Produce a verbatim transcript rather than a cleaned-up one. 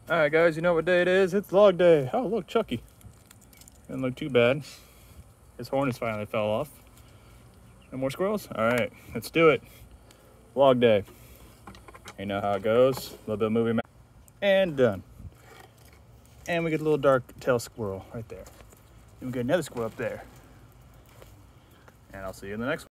All right, guys, you know what day it is? It's log day. Oh, look, Chucky. Didn't look too bad. His horn has finally fell off. No more squirrels? All right, let's do it. Log day. You know how it goes. A little bit of movie ma- and done. And we get a little dark tail squirrel right there. Then we get another squirrel up there. And I'll see you in the next one.